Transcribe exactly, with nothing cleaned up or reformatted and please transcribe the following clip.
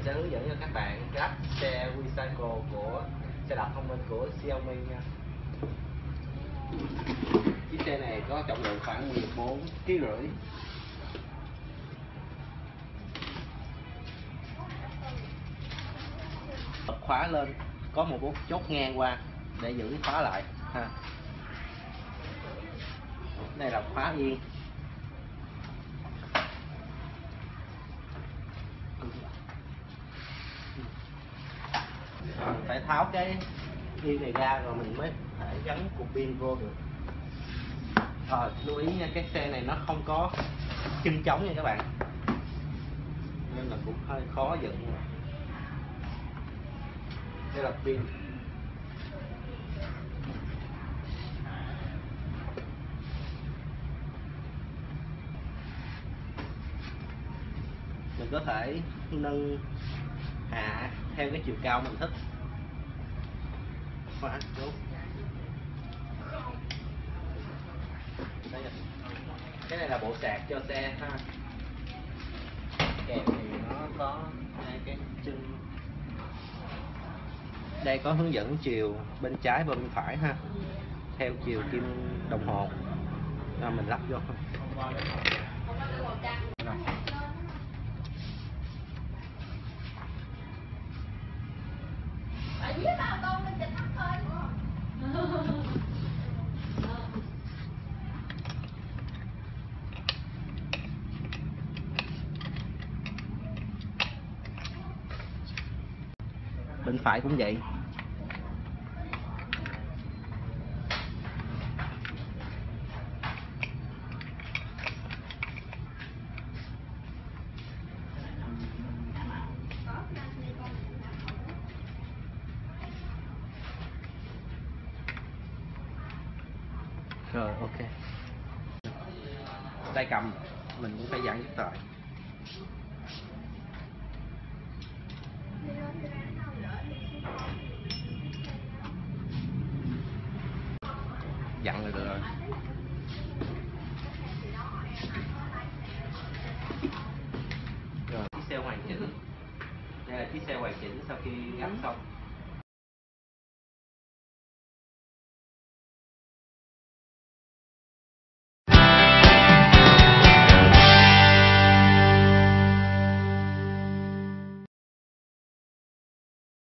mình sẽ hướng dẫn cho các bạn lắp xe WeCycle của xe đạp thông minh của Xiaomi nha. Chiếc xe này có trọng lượng khoảng mười bốn ki lô gam rưỡi. Bật khóa lên có một bút chốt ngang qua để giữ khóa lại ha. Đây là khóa yên. Phải tháo cái yên này ra rồi mình mới phải gắn cục pin vô được. À, lưu ý nha, cái xe này nó không có chân trống nha các bạn, nên là cũng hơi khó dựng. Đây là pin. Mình có thể nâng hạ theo cái chiều cao mình thích. Khóa đúng. Đây là, cái này là bộ sạc cho xe ha. Kèm thì nó có hai cái chân. Đây có hướng dẫn chiều bên trái và bên phải ha, theo chiều kim đồng hồ. Rồi mình lắp vô. Rồi. Bên phải cũng vậy. Rồi ok. Tay cầm mình cũng phải giãn nhất rồi. Dặn rồi được rồi. Rồi chiếc xe hoàn chỉnh. Đây là chiếc xe hoàn chỉnh sau khi gắn xong.